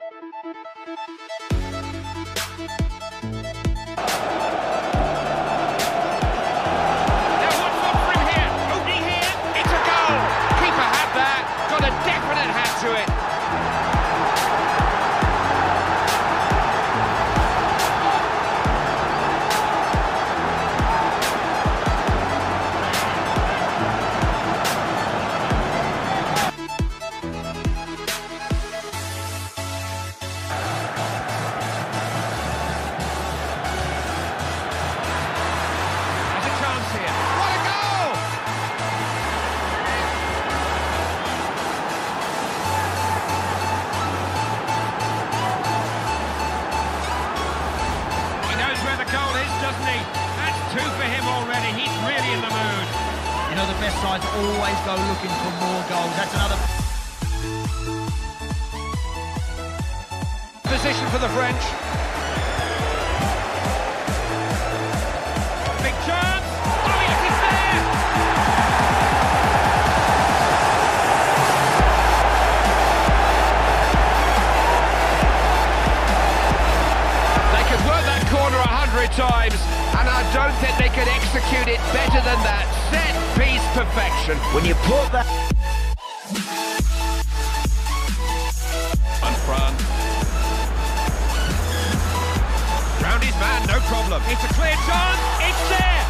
You know, the best sides always go looking for more goals. That's another position for the French. Big chance. Oh, yes, it's there. They could work that corner 100 times, and I don't think they could execute it better than that. Set piece perfection. when you put that. On front. Round his man, no problem. It's a clear chance. It's there.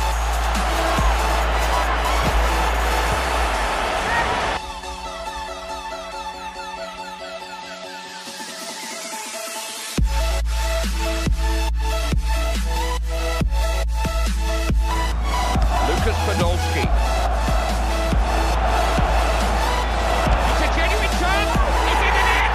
Lucas Podolski. It's a genuine chance. It's in the net.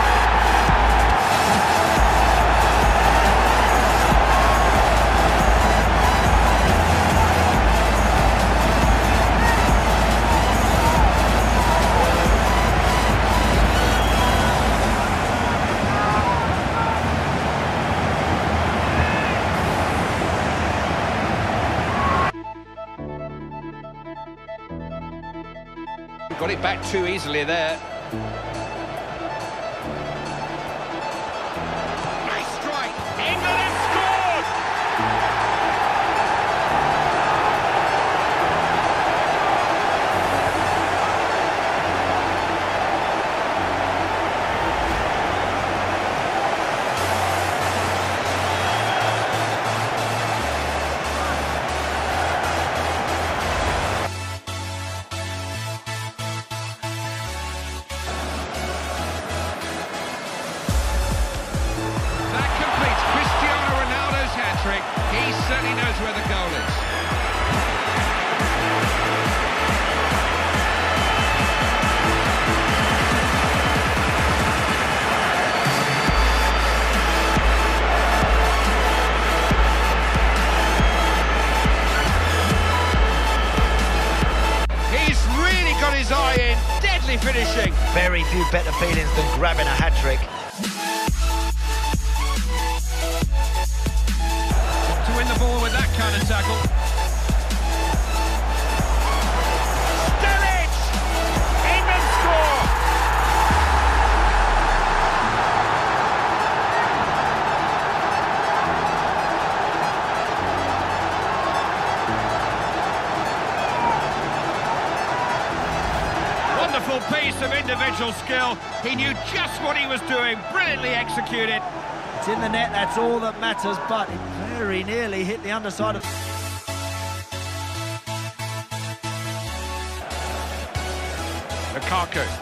Got it back too easily there. Nice strike. England has scored! That completes Cristiano Ronaldo's hat-trick. He certainly knows where the goal is. He's really got his eye in. Deadly finishing. Very few better feelings than grabbing a hat-trick. To win the ball with that kind of tackle. Stilic! England score! Wonderful piece of individual skill. He knew just what he was doing, brilliantly executed. It's in the net, that's all that matters, but it very nearly hit the underside of... Lukaku.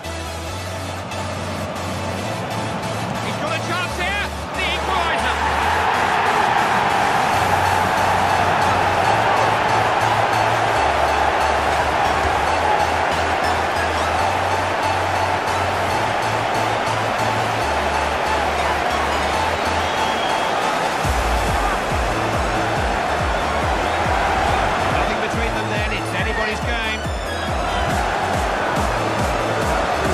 He's got a chance here. The equaliser. Nothing between them then. It's anybody's game.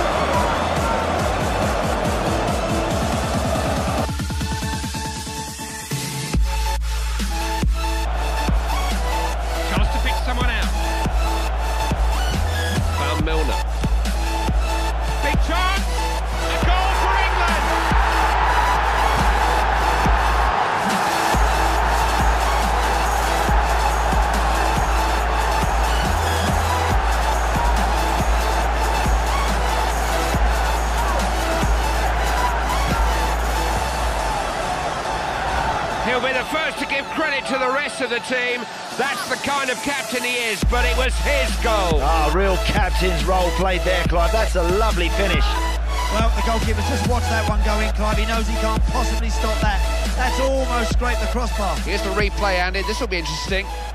have to give credit to the rest of the team. That's the kind of captain he is, but it was his goal. Ah, real captain's role played there, Clive. That's a lovely finish. Well, the goalkeeper's just watched that one go in, Clive. He knows he can't possibly stop that. That's almost scraped the crossbar. Here's the replay, Andy. This will be interesting.